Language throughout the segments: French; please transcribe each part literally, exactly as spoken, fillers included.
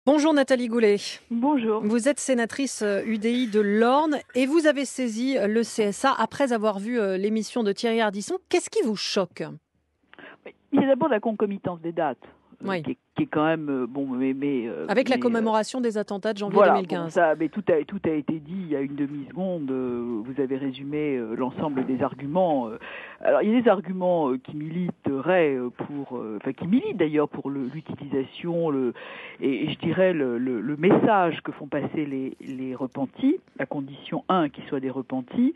Bonjour Nathalie Goulet. Bonjour. Vous êtes sénatrice U D I de l'Orne et vous avez saisi le C S A après avoir vu l'émission de Thierry Ardisson. Qu'est-ce qui vous choque ? Il y a d'abord la concomitance des dates, oui. euh, qui, est, qui est quand même euh, bon, mais, mais euh, avec mais, la commémoration euh, des attentats de janvier voilà, deux mille quinze. Bon, ça, mais tout a tout a été dit il y a une demi-seconde. Euh, vous avez résumé euh, l'ensemble des arguments. Euh, alors il y a des arguments euh, qui militeraient pour, euh, enfin qui militent d'ailleurs pour le, l'utilisation, le et, et je dirais le, le, le message que font passer les les repentis, à condition un qu'ils soient des repentis.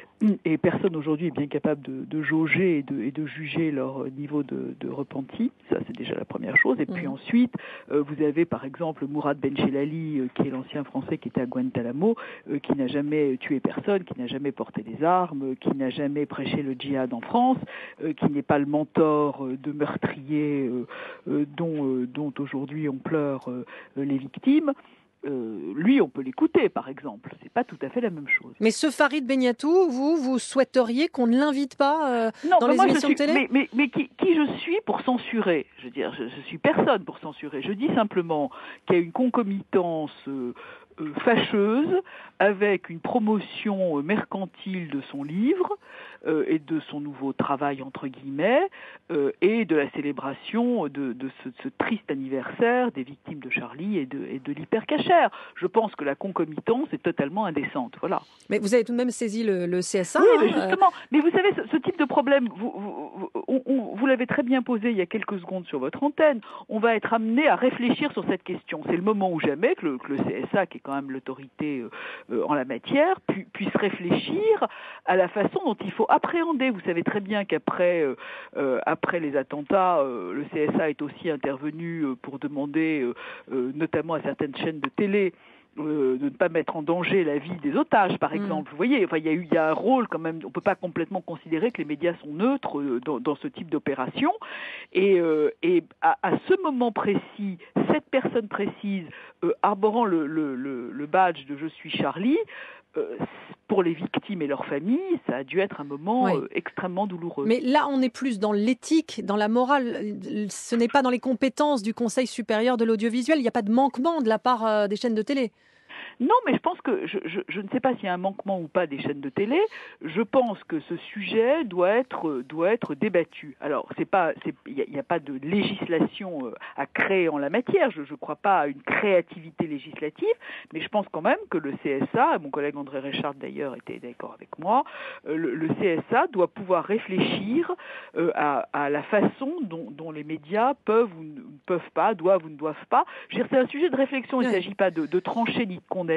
Et personne aujourd'hui est bien capable de, de jauger et de, et de juger leur niveau de, de repenti. Ça, c'est déjà la première chose. Et puis mmh. ensuite, euh, vous avez par exemple Mourad Benchelali, euh, qui est l'ancien Français qui était à Guantanamo, euh, qui n'a jamais tué personne, qui n'a jamais porté des armes, qui n'a jamais prêché le djihad en France, euh, qui n'est pas le mentor euh, de meurtriers euh, euh, dont, euh, dont aujourd'hui on pleure euh, les victimes. Euh, lui, on peut l'écouter, par exemple. C'est pas tout à fait la même chose. Mais ce Farid Beniatou, vous, vous souhaiteriez qu'on ne l'invite pas euh, non, dans les moi, émissions je suis, de télé ? Mais, mais, mais qui, qui je suis pour censurer ? Je veux dire, je, je suis personne pour censurer. Je dis simplement qu'il y a une concomitance euh, euh, fâcheuse avec une promotion euh, mercantile de son livre euh, et de son nouveau travail, entre guillemets, euh, et de la célébration de, de, ce, de ce triste anniversaire des victimes de Charlie et de, et de l'hypercachère. Je pense que la concomitance est totalement indécente. Voilà. Mais vous avez tout de même saisi le, le C S A. Oui, hein, mais justement. Euh... Mais vous savez, ce, ce type de problème, vous, vous, vous, vous, vous l'avez très bien posé il y a quelques secondes sur votre antenne. On va être amené à réfléchir sur cette question. C'est le moment ou jamais que le, que le C S A, qui est quand même l'autorité euh, en la matière, pu, puisse réfléchir à la façon dont il faut appréhender. Vous savez très bien qu'après euh, euh, après les attentats, euh, le C S A est aussi intervenu euh, pour demander, euh, euh, notamment à certaines chaînes de télé, Euh, de ne pas mettre en danger la vie des otages, par exemple. Mmh. Vous voyez, enfin, il y a eu, il y a un rôle quand même. On peut pas complètement considérer que les médias sont neutres euh, dans, dans ce type d'opération. Et, euh, et à, à ce moment précis, cette personne précise, euh, arborant le, le, le, le badge de Je suis Charlie, euh, pour les victimes et leurs familles, ça a dû être un moment oui. euh, extrêmement douloureux. Mais là, on est plus dans l'éthique, dans la morale. Ce n'est pas dans les compétences du Conseil supérieur de l'audiovisuel. Il n'y a pas de manquement de la part euh, des chaînes de télé. Non, mais je pense que, je, je, je ne sais pas s'il y a un manquement ou pas des chaînes de télé, je pense que ce sujet doit être, doit être débattu. Alors, c'est pas, il n'y a, a pas de législation à créer en la matière, je ne crois pas à une créativité législative, mais je pense quand même que le C S A, mon collègue André Richard d'ailleurs était d'accord avec moi, le, le C S A doit pouvoir réfléchir à, à la façon dont, dont les médias peuvent ou ne peuvent pas, doivent ou ne doivent pas. Je veux dire, c'est un sujet de réflexion, il ne s'agit pas de, de trancher ni de condamner.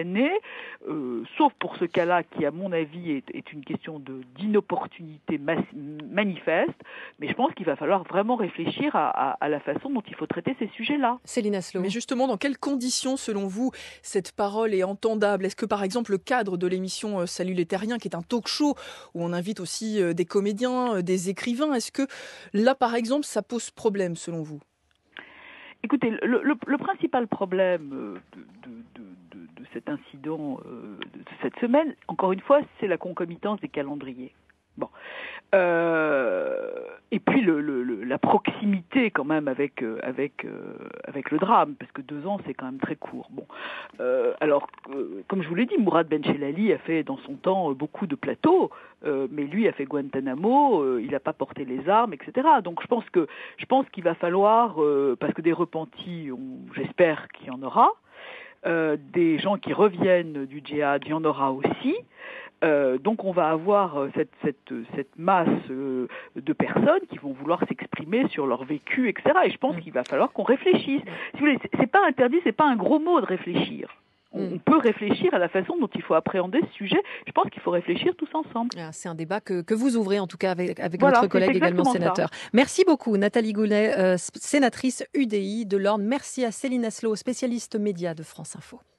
Euh, sauf pour ce cas-là qui, à mon avis, est, est une question de, d'inopportunité mas- manifeste, mais je pense qu'il va falloir vraiment réfléchir à, à, à la façon dont il faut traiter ces sujets-là. Céline Aslo. Mais justement, dans quelles conditions, selon vous, cette parole est entendable ? Est-ce que, par exemple, le cadre de l'émission Salut les Terriens, qui est un talk-show où on invite aussi des comédiens, des écrivains, est-ce que là, par exemple, ça pose problème, selon vous ? Écoutez, le, le, le principal problème de, de, de, de, de cet incident euh, de cette semaine, encore une fois, c'est la concomitance des calendriers. Bon, euh, et puis le, le, le, la proximité quand même avec euh, avec euh, avec le drame, parce que deux ans c'est quand même très court. Bon, euh, alors euh, comme je vous l'ai dit, Mourad Benchelali a fait dans son temps euh, beaucoup de plateaux, euh, mais lui a fait Guantanamo, euh, il n'a pas porté les armes, et cetera. Donc je pense que je pense qu'il va falloir, euh, parce que des repentis, on, j'espère qu'il y en aura. Euh, des gens qui reviennent du djihad, il y en aura aussi. Euh, donc on va avoir cette, cette, cette masse euh, de personnes qui vont vouloir s'exprimer sur leur vécu, et cetera. Et je pense qu'il va falloir qu'on réfléchisse. Si vous voulez, c'est pas interdit, c'est pas un gros mot de réfléchir. On peut réfléchir à la façon dont il faut appréhender ce sujet. Je pense qu'il faut réfléchir tous ensemble. Ah, c'est un débat que, que vous ouvrez, en tout cas, avec, avec voilà, votre collègue également sénateur. Ça. Merci beaucoup, Nathalie Goulet, euh, sénatrice U D I de l'Orne. Merci à Céline Aslo, spécialiste média de France Info.